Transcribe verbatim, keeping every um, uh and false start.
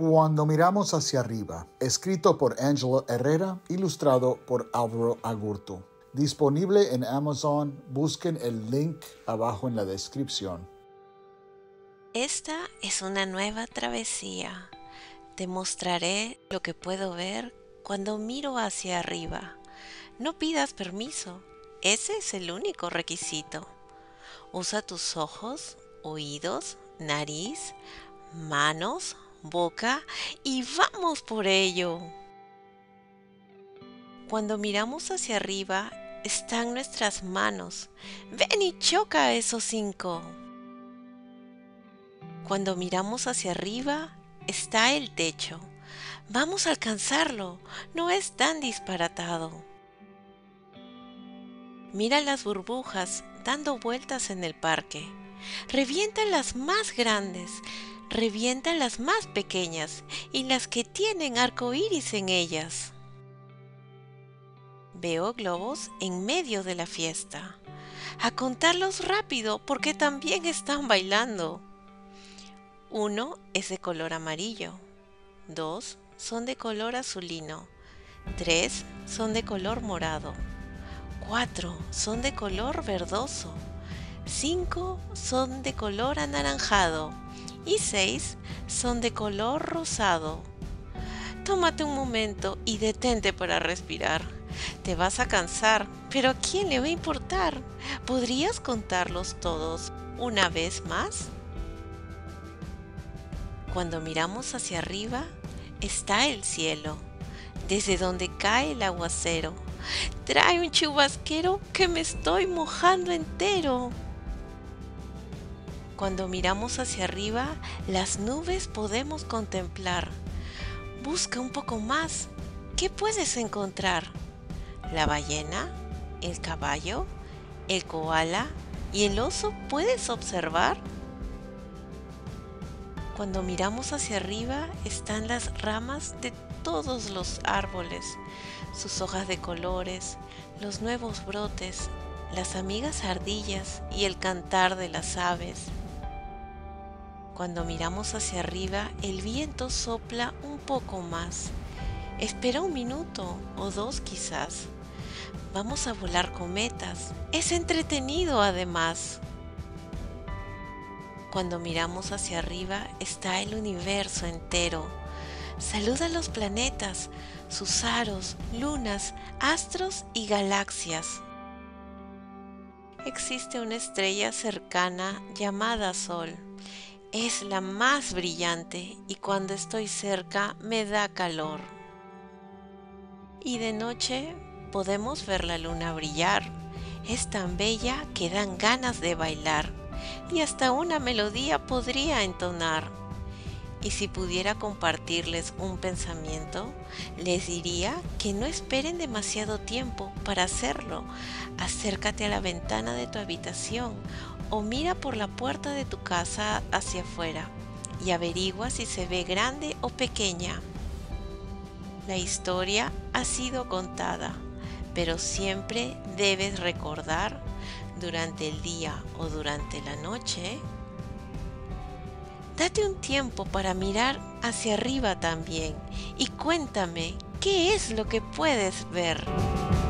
Cuando miramos hacia arriba, escrito por Angela Herrera, ilustrado por Álvaro Agurto. Disponible en Amazon, busquen el link abajo en la descripción. Esta es una nueva travesía. Te mostraré lo que puedo ver cuando miro hacia arriba. No pidas permiso, ese es el único requisito. Usa tus ojos, oídos, nariz, manos, boca y ¡vamos por ello! Cuando miramos hacia arriba, están nuestras manos. ¡Ven y choca a esos cinco! Cuando miramos hacia arriba, está el techo. Vamos a alcanzarlo, no es tan disparatado. Mira las burbujas dando vueltas en el parque. Revientan las más grandes, revientan las más pequeñas y las que tienen arco iris en ellas. Veo globos en medio de la fiesta. A contarlos rápido porque también están bailando. Uno es de color amarillo. Dos son de color azulino. Tres son de color morado. Cuatro son de color verdoso. Cinco son de color anaranjado. Y seis son de color rosado. Tómate un momento y detente para respirar. Te vas a cansar, pero ¿a quién le va a importar? ¿Podrías contarlos todos una vez más? Cuando miramos hacia arriba, está el cielo, desde donde cae el aguacero. Trae un chubasquero que me estoy mojando entero. Cuando miramos hacia arriba, las nubes podemos contemplar. Busca un poco más. ¿Qué puedes encontrar? ¿La ballena? ¿El caballo? ¿El koala? ¿Y el oso puedes observar? Cuando miramos hacia arriba, están las ramas de todos los árboles, sus hojas de colores, los nuevos brotes, las amigas ardillas y el cantar de las aves. Cuando miramos hacia arriba, el viento sopla un poco más. Espera un minuto o dos quizás. Vamos a volar cometas. Es entretenido además. Cuando miramos hacia arriba, está el universo entero. Saluda a los planetas, sus aros, lunas, astros y galaxias. Existe una estrella cercana llamada Sol. Es la más brillante y cuando estoy cerca me da calor. Y de noche podemos ver la luna brillar. Es tan bella que dan ganas de bailar y hasta una melodía podría entonar. Y si pudiera compartirles un pensamiento, les diría que no esperen demasiado tiempo para hacerlo. Acércate a la ventana de tu habitación o mira por la puerta de tu casa hacia afuera y averigua si se ve grande o pequeña. La historia ha sido contada, pero siempre debes recordar, durante el día o durante la noche, date un tiempo para mirar hacia arriba también y cuéntame qué es lo que puedes ver.